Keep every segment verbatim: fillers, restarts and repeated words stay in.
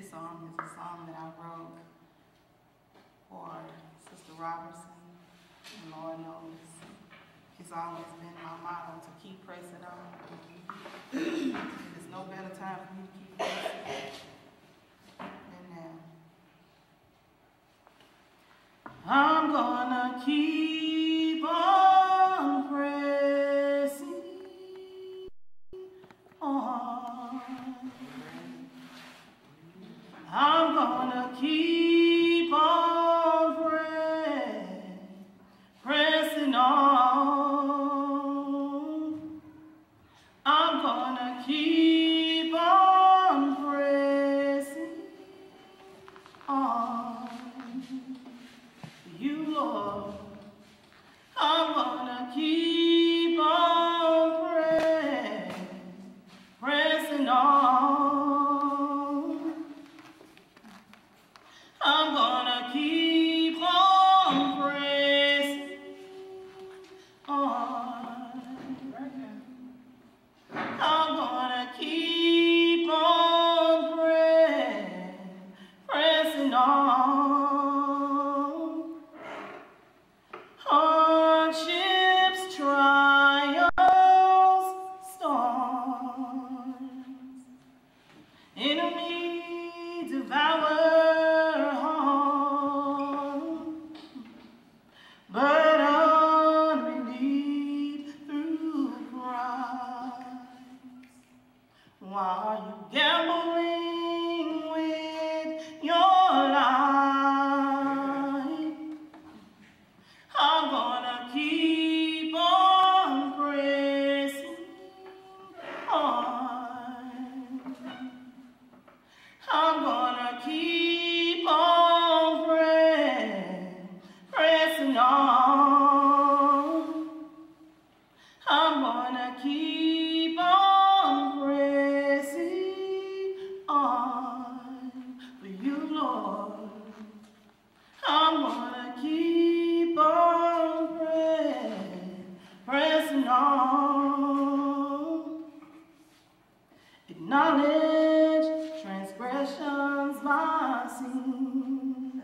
This song is a song that I wrote for Sister Robertson, and Lord knows it's always been my motto to keep pressing on. There's no better time for me to keep pressing than now. I'm gonna keep on pressing on. I'm gonna keep on pressing, pressing on. I'm gonna keep on pressing on. You, Lord, I'm gonna keep on pressing, pressing on. I'm gonna keep on pressing on. I'm gonna keep on pressing, pressing on. Hardships, trials, storms, enemy devour harm, but unrelieved through Christ. While you gambling with your life, I'm gonna keep on pressing on. I'm gonna keep on pressing, pressing on. I'm gonna keep on pressing on for you, Lord. I'm gonna keep on pressing, pressing on. Acknowledge transgressions, my sin.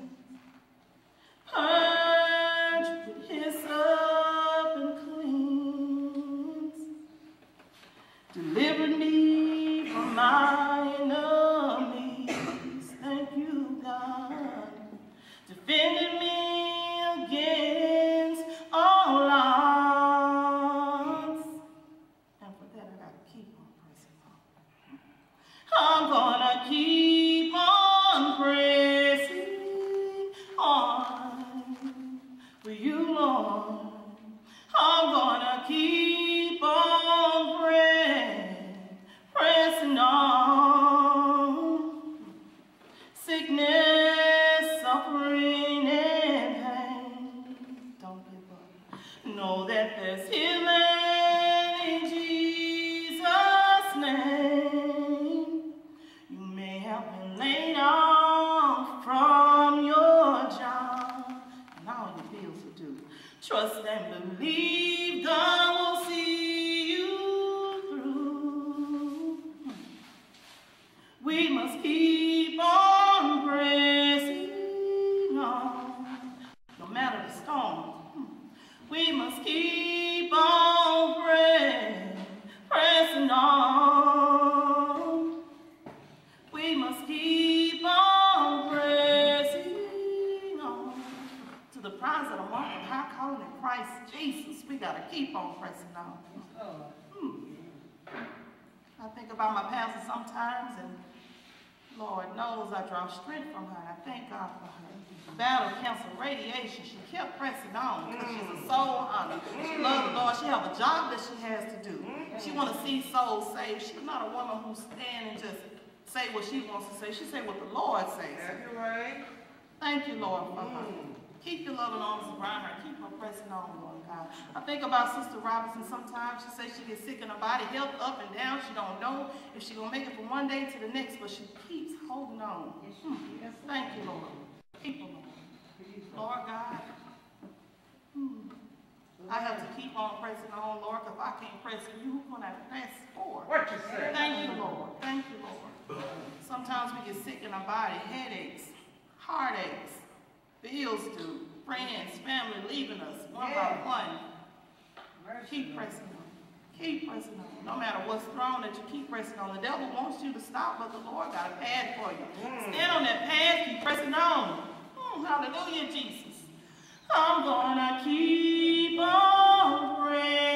Purge with hyssop and cleanse. Deliver me from my enemies. Thank you, God. Defending me against all odds. And for that, I gotta keep on pressing on. I'm gonna keep on pressing on for you, Lord. I'm gonna keep on pressing, pressing on. Sickness, suffering, and pain, don't give up. Know that there's healing in Jesus' name. You may have been laid off from your job, and all your bills are due. Trust and believe God will see you through. We must keep on pressing on, no matter the storm. We must keep on pressing, pressing on. We must keep on pressing on to the prize of the mark of high calling in Christ Jesus. We gotta keep on pressing on. Hmm. I think about my pastor sometimes, and Lord knows I draw strength from her. I thank God for her. Battle cancer, radiation, she kept pressing on because she's a soul hunter. She loves the Lord. She has a job that she has to do. She want to see souls saved. She's not a woman who stand and just say what she wants to say. She say what the Lord says. That's right. Thank you, Lord, for her. Keep your loving arms around her. Keep her pressing on, Lord God. I think about Sister Robertson sometimes. She says she gets sick in her body, health up and down. She don't know if she's going to make it from one day to the next, but she keeps holding on. Hmm. Thank you, Lord. Keep her, Lord. Lord God. Hmm. I have to keep on pressing on, Lord, because if I can't press for you, who can I press for? What you say? Thank you, Lord. Thank you, Lord. Sometimes we get sick in our body, headaches, heartaches, bills due, friends, family leaving us one by one. Keep pressing on. Keep pressing on. No matter what's thrown at you, keep pressing on. The devil wants you to stop, but the Lord got a path for you. Stand on that path, keep pressing on. Mm, hallelujah, Jesus. I'm gonna keep on praying.